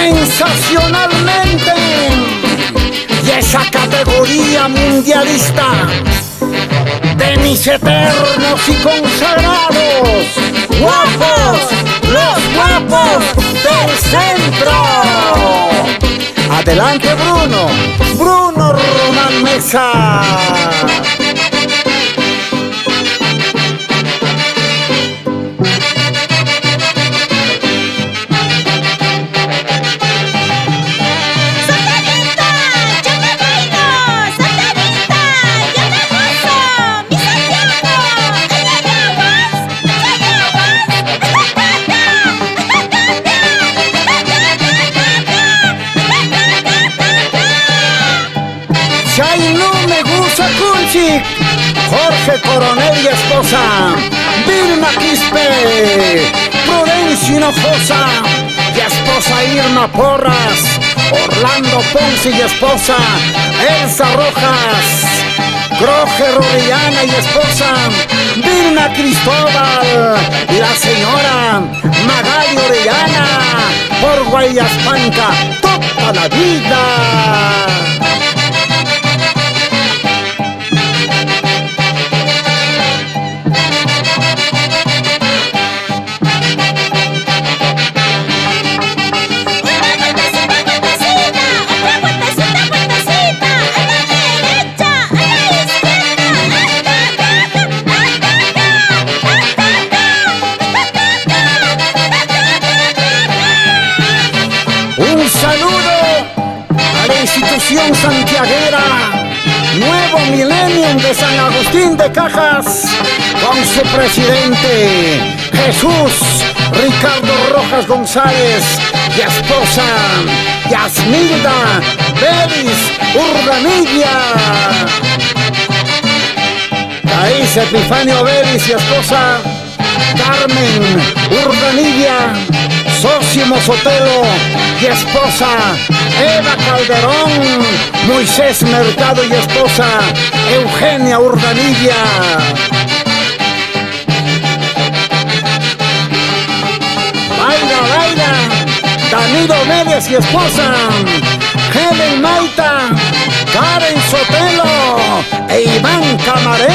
sensacionalmente, y esa categoría mundialista de mis eternos y consagrados guapos, los guapos del centro. Adelante Bruno Román Mesa. Chay no me gusta Kunchik, Jorge Coronel y esposa, Vilma Quispe, Prudencio Hinojosa y esposa Irma Porras, Orlando Ponce y esposa Elsa Rojas, Roger Orellana y esposa Vilma Cristóbal y la señora Magali Orellana, por Guayaspanca toda la vida. Un saludo a la institución santiaguera Nuevo Millennium de San Agustín de Cajas, con su presidente Jesús Ricardo Rojas González y esposa Yasmilda Belis Urdanilla, Thais Epifanio Belis y esposa Carmen Urdanilla, Sósimo Sotelo y esposa Eva Calderón, Moisés Mercado y esposa Eugenia Urdanilla. Baila, Danilo Méndez y esposa Helen Maita, Karen Sotelo e Iván Camarena.